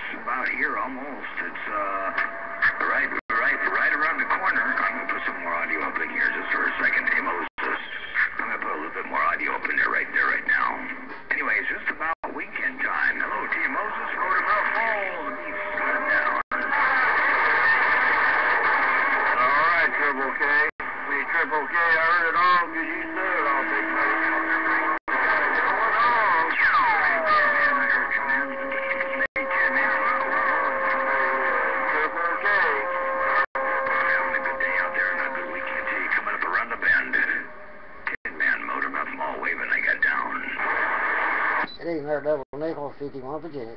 about here almost. It's right around the corner. I'm gonna put some more audio up in here just for a second. Hey Moses, I'm gonna put a little bit more audio up in there right now. Anyway, it's just about weekend time. Hello to you, Moses. Motormouth Mall. The beat's down. All right, Triple K. Triple K, I heard it all because you said it all, big buddy. It ain't there, Double Nickel, 51, Virginia.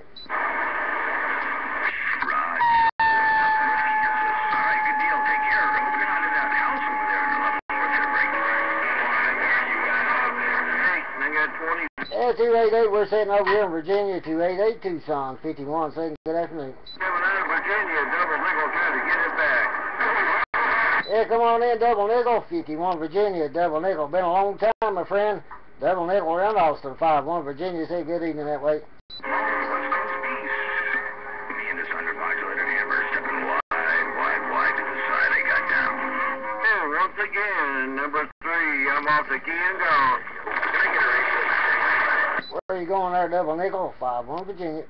Yeah, 288, we're sitting over here in Virginia, 288 Tucson, 51, saying good afternoon. Coming out of Virginia, Double Nickel trying to get it back. Yeah, come on in, Double Nickel, 51, Virginia, Double Nickel. Been a long time, my friend. Double Nickel around Austin, 51, Virginia. Say good evening that way. Me and this undermodulated hammer stepping wide to the side. I got down. Yeah, once again, number 3, I'm off the key and gone. Where are you going there, Double Nickel? 51, Virginia.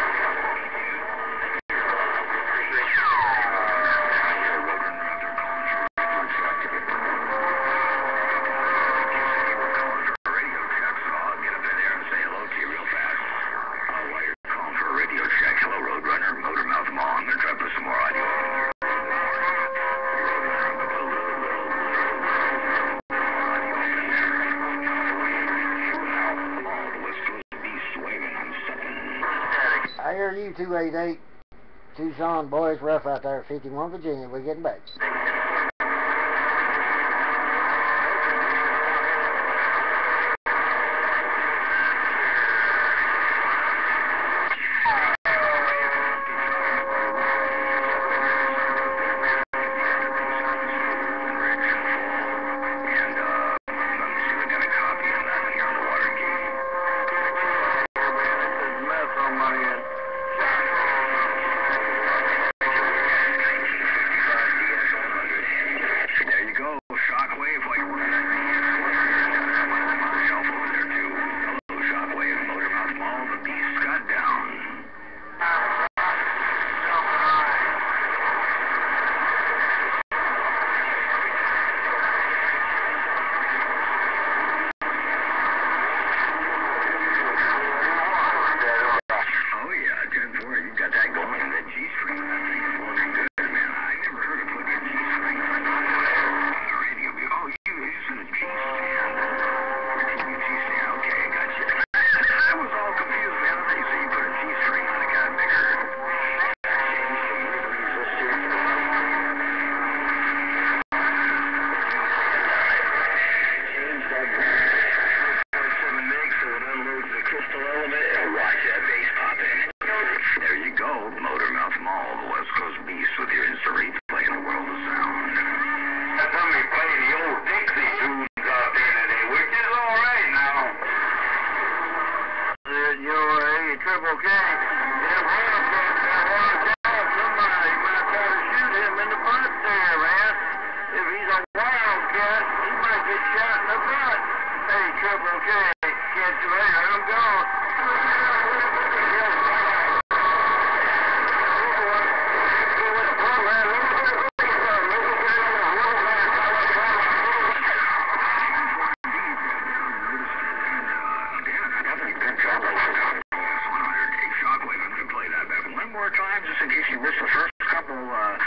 I hear you, 288 Tucson, boys, rough out there, 51, Virginia. We're getting back.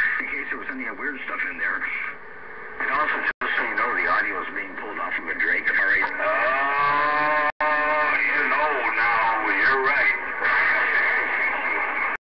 Weird stuff in there. And also, just so you know, the audio is being pulled off of a Drake